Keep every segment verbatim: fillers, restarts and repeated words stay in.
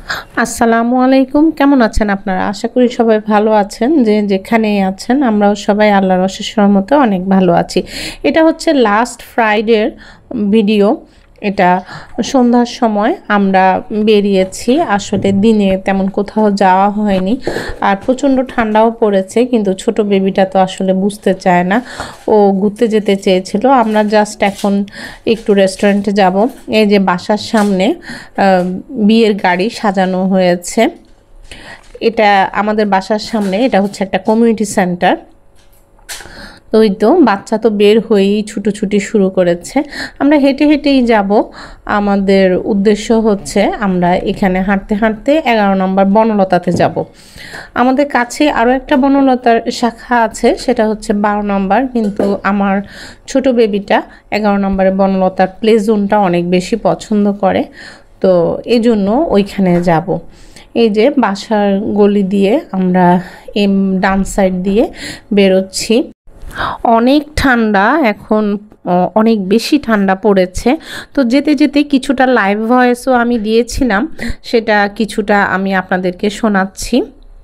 আসসালামু আলাইকুম, কেমন আছেন আপনারা? আশা করি সবাই ভালো আছেন। যে যেখানেই আছেন আমরাও সবাই আল্লাহর অশেষ রহমতে অনেক ভালো আছি। এটা হচ্ছে লাস্ট ফ্রাইডের ভিডিও। এটা সন্ধ্যার সময় আমরা বেরিয়েছি, আসলে দিনে তেমন কোথাও যাওয়া হয়নি, আর প্রচণ্ড ঠান্ডাও পড়েছে, কিন্তু ছোট বেবিটা তো আসলে বুঝতে চায় না, ও ঘুরতে যেতে চেয়েছিল। আমরা জাস্ট এখন একটু রেস্টুরেন্টে যাব। এই যে বাসার সামনে বিয়ের গাড়ি সাজানো হয়েছে, এটা আমাদের বাসার সামনে, এটা হচ্ছে একটা কমিউনিটি সেন্টার। তো ওই তো বাচ্চা তো বের হয়েই ছুটোছুটি শুরু করেছে। আমরা হেঁটে হেঁটেই যাব। আমাদের উদ্দেশ্য হচ্ছে আমরা এখানে হাঁটতে হাঁটতে এগারো নম্বর বনলতাতে যাব। আমাদের কাছে আরও একটা বনলতার শাখা আছে, সেটা হচ্ছে বারো নম্বর, কিন্তু আমার ছোট বেবিটা এগারো নম্বরের বনলতার প্লে জোনটা অনেক বেশি পছন্দ করে, তো এই জন্য ওইখানে যাব। এই যে বাসার গলি দিয়ে আমরা এম ডান সাইড দিয়ে বেরোচ্ছি। অনেক ঠান্ডা এখন, অনেক বেশি ঠান্ডা পড়েছে। তো যেতে যেতে কিছুটা লাইভ ভয়েসও আমি দিয়েছিলাম, সেটা কিছুটা আমি আপনাদেরকে শোনাচ্ছি।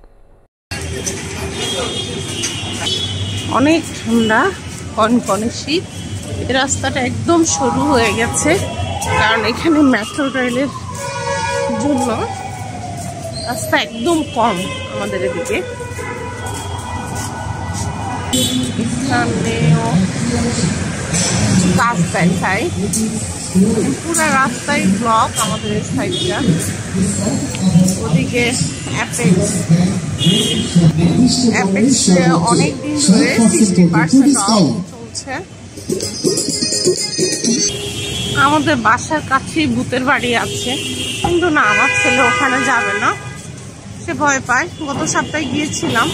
অনেক ঠান্ডা, কনকনে শীত। এই রাস্তাটা একদম সরু হয়ে গেছে, কারণ এখানে মেট্রো রেলের জন্য রাস্তা একদম কম আমাদের এদিকে। এখানেও কাজ দেখায়, পুরো রাস্তায় ব্লক আমাদের এই সাইডটা। ওদিকে অ্যাপেক্স অ্যাপেক্স অনেক দিন ধরে সিক্সটি পার্সেন্ট অফ চলছে। আমাদের বাসার কাছেই ভূতের বাড়ি আছে, কিন্তু না, আমার ছেলে ওখানে যাবে না, সে ভয় পায়। গত সপ্তাহে গিয়েছিলাম।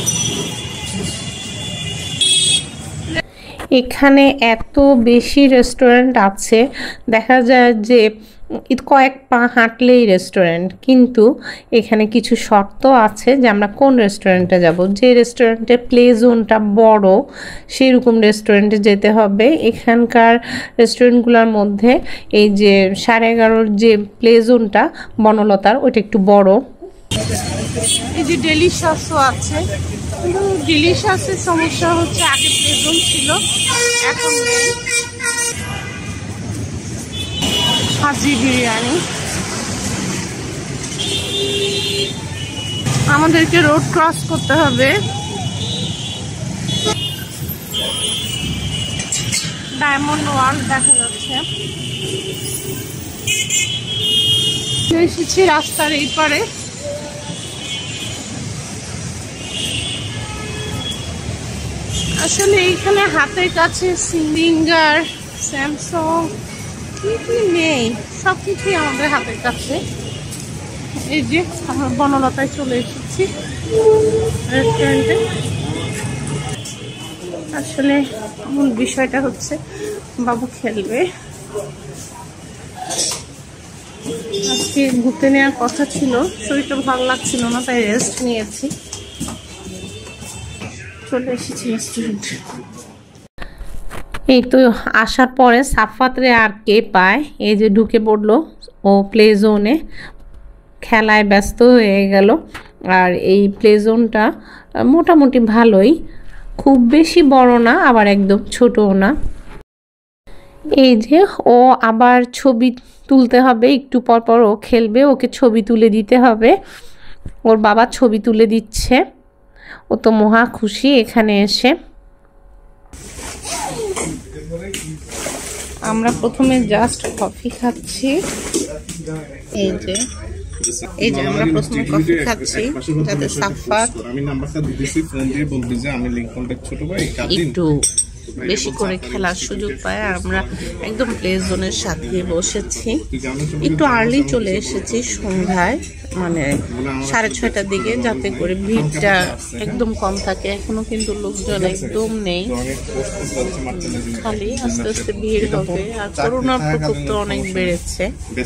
এখানে এত বেশি রেস্টুরেন্ট আছে, দেখা যায় যে কয়েক পা হাঁটলেই রেস্টুরেন্ট, কিন্তু এখানে কিছু শর্ত আছে যে আমরা কোন রেস্টুরেন্টে যাব। যে রেস্টুরেন্টে প্লে জোনটা বড় সেরকম রেস্টুরেন্টে যেতে হবে। এখানকার রেস্টুরেন্টগুলোর মধ্যে এই যে সাড়ে এগারোর যে প্লে জোনটা বনলতার, ওইটা একটু বড়। এই যে ডেলিশাসও আছে, কিন্তু ডেলিশাসের সমস্যা হচ্ছে আগে প্লে জোন ছিল, এখন নেই। হাজি বিরিয়ানি। আমাদেরকে রোড ক্রস করতে হবে। ডায়মন্ড ওয়ার্ল্ড দেখা যাচ্ছে। এসেছি রাস্তার এই পারে। আসলে এইখানে হাতের কাছে সিঙ্গার, স্যামসাং কি কি নেই, সব কিছুই আমাদের হাতের কাছে। এই যে আমরা বনলতায় চলে এসেছি রেস্টুরেন্টে। আসলে মূল বিষয়টা হচ্ছে বাবু খেলবে। আজকে ঘুরতে নেওয়ার কথা ছিল, শরীরটা ভালো লাগছিল না, তাই রেস্ট নিয়েছি। চলে এসেছি রেস্টুরেন্টে। এই তো আসার পরে সাফাতরে আর কে পায়, এই যে ঢুকে পড়লো ও প্লে জোনে, খেলায় ব্যস্ত হয়ে গেল। আর এই প্লে জোনটা মোটামুটি ভালোই, খুব বেশি বড় না, আবার একদম ছোটও না। এই যে ও আবার ছবি তুলতে হবে, একটু পর পর ও খেলবে, ওকে ছবি তুলে দিতে হবে। ওর বাবা ছবি তুলে দিচ্ছে, ও তো মহা খুশি এখানে এসে। আমরা প্রথমে জাস্ট কফি খাচ্ছি। এই যে এই যে আমরা প্রথমে কফি খাচ্ছি, যাতে সাফাত একটু বেশি করে খেলার সুযোগ পায়। আর আমরা একদম প্লে জোনের সাথে বসেছি, একটু আর্লি চলে এসেছি সন্ধ্যায়, মানে সাড়ে ছয়টার দিকে, যাতে করে ভিড়টা একদম কম থাকে। এখনো কিন্তু লোকজন একদম নেই, খালি আস্তে আস্তে ভিড় হবে। আর করোনার প্রকোপ তো অনেক বেড়েছে।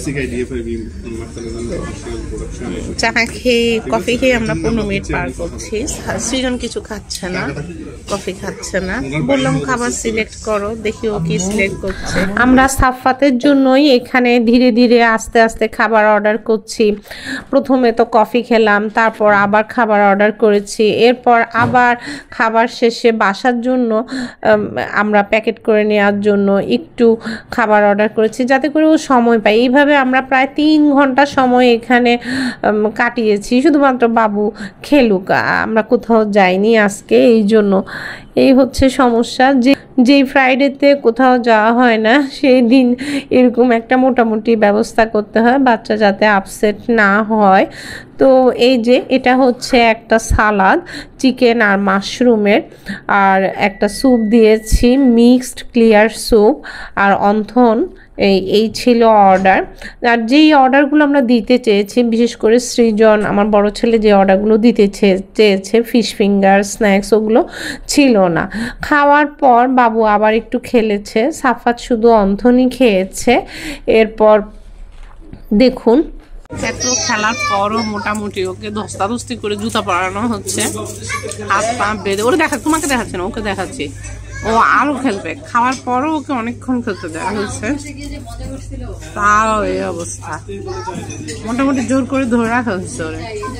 চা খেয়ে কফি খেয়ে আমরা পনেরো মিনিট পার করছি। সৃজন কিছু খাচ্ছে না, কফি খাচ্ছে না। বললাম খাবার আবার সিলেক্ট করো, দেখি ও কি সিলেক্ট করছে। আমরা সাফাতের জন্যই এখানে ধীরে ধীরে আস্তে আস্তে খাবার অর্ডার করছি। প্রথমে তো কফি খেলাম, তারপর আবার খাবার অর্ডার করেছি, এরপর আবার খাবার শেষে বাসার জন্য আমরা প্যাকেট করে নেওয়ার জন্য একটু খাবার অর্ডার করেছি, যাতে করে ও সময় পায়। এইভাবে আমরা প্রায় তিন ঘন্টা সময় এখানে কাটিয়েছি, শুধুমাত্র বাবু খেলুক। আমরা কোথাও যাইনি আজকে, এই জন্য এই হচ্ছে সমস্যা। যে যেই ফ্রাইডেতে কোথাও যাওয়া হয় না সেই দিন এরকম একটা মোটামুটি ব্যবস্থা করতে হয়, বাচ্চা যাতে আপসেট না হয়। তো এই যে এটা হচ্ছে একটা সালাদ, চিকেন আর মাশরুমের, আর একটা স্যুপ দিয়েছি, মিক্সড ক্লিয়ার স্যুপ আর অন্থন। এই এই ছিল অর্ডার। আর যেই অর্ডারগুলো আমরা দিতে চেয়েছি, বিশেষ করে সৃজন আমার বড় ছেলে যে অর্ডারগুলো দিতে চেয়েছে, ফিশ ফিঙ্গার, স্ন্যাক্স, ওগুলো ছিল না। খাওয়ার পর বাবু আবার একটু খেলেছে, সাফাত শুধু অন্থনই খেয়েছে। এরপর দেখুন এত খেলার পরও মোটামুটি ওকে ধস্তাধস্তি করে জুতা পরানো হচ্ছে, হাত পা বেঁধে। ওরা দেখা, তোমাকে দেখাচ্ছে না, ওকে দেখাচ্ছি। ও আরো খেলবে, খাওয়ার পরও ওকে অনেকক্ষণ খেলতে দেওয়া হয়েছে, তাও এই অবস্থা। মোটামুটি জোর করে ধরে রাখা হচ্ছে ওরে,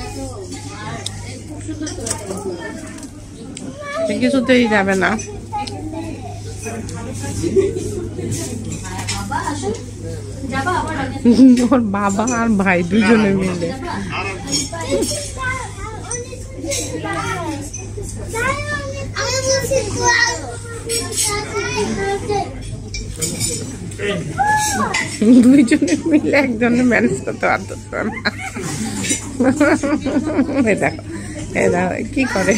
কিছুতেই যাবে না। ওর বাবা আর ভাই দুজনে মিলে দুইজনে মিলে একজনে ম্যানেজ করতে পারতেছে না। এই দেখো, এই দেখো কি করে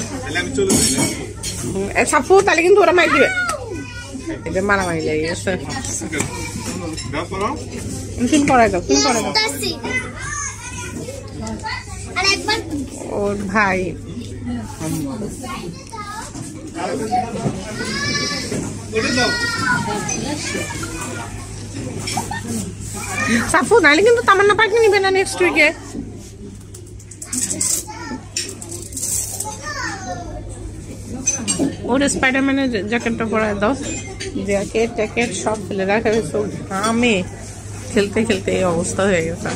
সাপু, তাহলে কিন্তু ওরা মাই দিবে। এটা মারামারি লেগে গেছে। ওর ভাই সাফু, নাইলে কিন্তু তামান্না পার্কে নিবে না নেক্সট উইকে। ওর স্পাইডারম্যানের জ্যাকেটটা পরায় দাও। জ্যাকেট ট্যাকেট সব ফেলে রাখা হয়েছে, ঘামে খেলতে খেলতে এই অবস্থা হয়ে গেছে।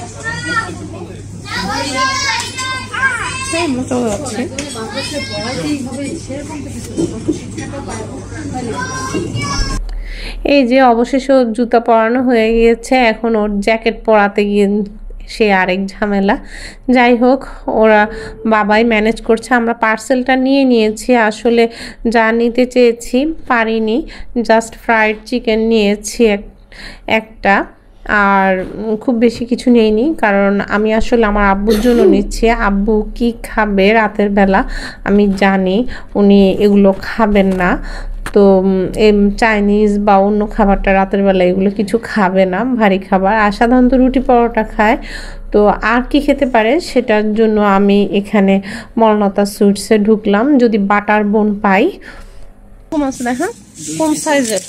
এই যে অবশেষে ওর জুতা পরানো হয়ে গিয়েছে, এখন ওর জ্যাকেট পরাতে গিয়ে সে আরেক ঝামেলা। যাই হোক, ওরা বাবাই ম্যানেজ করছে। আমরা পার্সেলটা নিয়ে নিয়েছি, আসলে যা নিতে চেয়েছি পারিনি, জাস্ট ফ্রাইড চিকেন নিয়েছি একটা, আর খুব বেশি কিছু নেইনি, কারণ আমি আসলে আমার আব্বুর জন্য নিচ্ছি। আব্বু কি খাবে রাতের বেলা আমি জানি, উনি এগুলো খাবেন না। তো চাইনিজ বা অন্য খাবারটা রাতের বেলা এগুলো কিছু খাবে না, ভারী খাবার। আর সাধারণত রুটি পরোটা খায়, তো আর কি খেতে পারে সেটার জন্য আমি এখানে বনলতা সুইটসে ঢুকলাম, যদি বাটার বোন পাই। কম আছে দেখা, কোন সাইজের?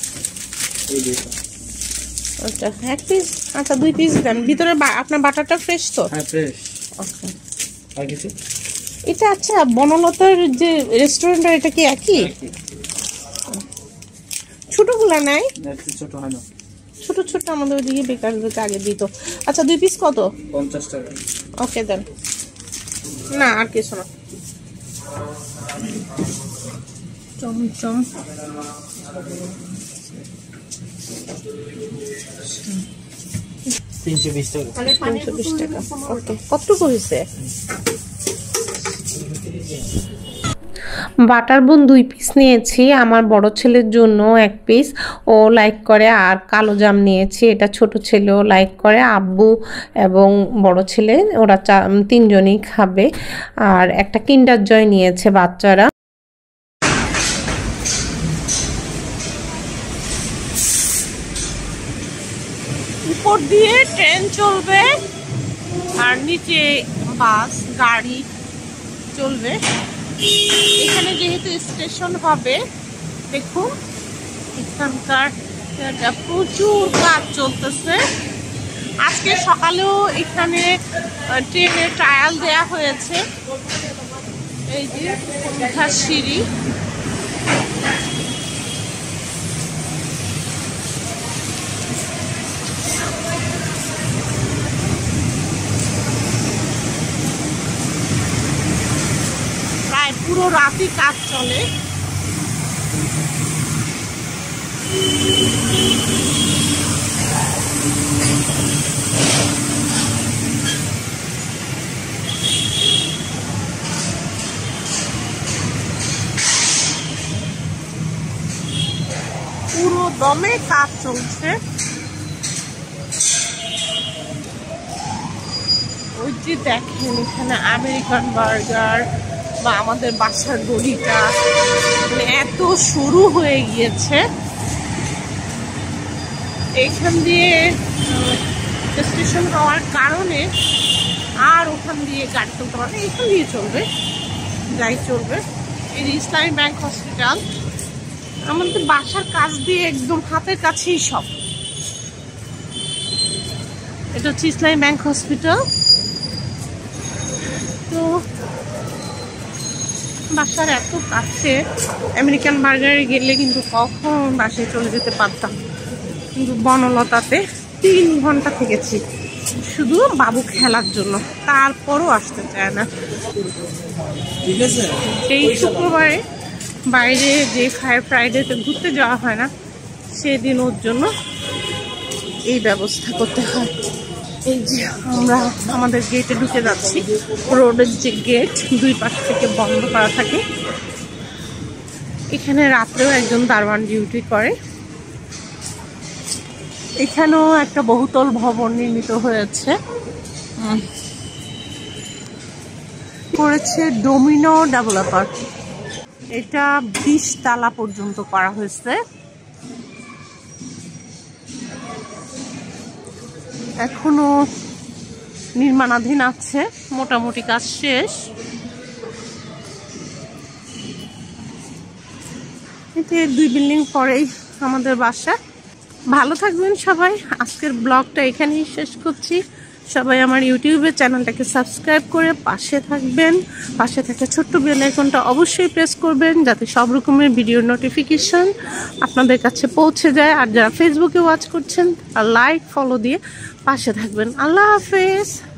আচ্ছা এক পিস, আচ্ছা দুই পিস দেন। ভিতরে আপনার বাটারটা ফ্রেশ তো? হ্যাঁ ফ্রেশ। ওকে, আর কিছু? এটা আচ্ছা বনলতার যে রেস্টুরেন্টটা, এটা কি একই? ছোটগুলা নাই? ছোট হয় না, ছোট ছোট আমাদের ওদিকে বেকারদেরকে আগে দিত। আচ্ছা দুই পিস কত? পঞ্চাশ টাকা। ওকে দেন। না আর কিছু না। চমচম তিনশো বিশ টাকা। তিনশো বিশ টাকা। ওকে, কতটুকু হয়েছে? বাটার বোন দুই পিস নিয়েছি, আমার বড় ছেলের জন্য এক পিস, ও লাইক করে। আর কালো জাম নিয়েছি, এটা ছোট ছেলেও লাইক করে। আব্বু এবং বড় ছেলে ওরা চা তিনজনই খাবে। আর একটা কিন্ডার জয় নিয়েছে বাচ্চারা। উপর দিয়ে ট্রেন চলবে আর নিচে বাস গাড়ি চলবে। এখানে যেহেতু স্টেশন হবে, দেখুন এখানকার প্রচুর কাজ চলতেছে। আজকে সকালেও এখানে ট্রেনে ট্রায়াল দেয়া হয়েছে। এই যে উঠার সিঁড়ি, পুরো রাতই কাজ চলে। পুরো দমে কাজ চলছে। ওই যে দেখেন এখানে আমেরিকান বার্গার বা আমাদের বাসার গলিটা মানে এত শুরু হয়ে গিয়েছে। এইখান দিয়ে স্টেশন হওয়ার কারণে আর ওখান দিয়ে গাড়ি চলতে পারে, এইখান দিয়ে চলবে, যাই চলবে। এই ইসলামী ব্যাংক হসপিটাল আমাদের বাসার কাছ দিয়ে একদম হাতের কাছেই সব। এটা হচ্ছে ইসলামী ব্যাংক হসপিটাল। তো বাসার এত কাছে, আমেরিকান বার্গারে গেলে কিন্তু কখন বাসায় চলে যেতে পারতাম, কিন্তু বনলতাতে তিন ঘন্টা থেকেছি শুধু বাবু খেলার জন্য, তারপরও আসতে চায় না। এই শুক্রবারে বাইরে যে ফায়ার ফ্রাইডেতে ঘুরতে যাওয়া হয় না, সেদিন ওর জন্য এই ব্যবস্থা করতে হয়। এই যে আমরা আমাদের গেটে ঢুকে যাচ্ছি, রোডের যে গেট দুই পাশ থেকে বন্ধ করা থাকে। এখানে রাত্রেও একজন দারোয়ান ডিউটি করে। এখানেও একটা বহুতল ভবন নির্মিত হয়েছে, করেছে ডোমিনো ডেভেলপার। এটা বিশ তালা পর্যন্ত করা হয়েছে। এখনো নির্মাণাধীন আছে, মোটামুটি কাজ শেষ। এতে দুই বিল্ডিং পরেই আমাদের বাসা। ভালো থাকবেন সবাই। আজকের ব্লগটা এখানেই শেষ করছি। সবাই আমার ইউটিউবের চ্যানেলটাকে সাবস্ক্রাইব করে পাশে থাকবেন। পাশে থাকা ছোট্ট বেল আইকনটা অবশ্যই প্রেস করবেন, যাতে সব রকমের ভিডিওর নোটিফিকেশন আপনাদের কাছে পৌঁছে যায়। আর যারা ফেসবুকে ওয়াচ করছেন, লাইক ফলো দিয়ে পাশে থাকবেন। আল্লাহ হাফেজ।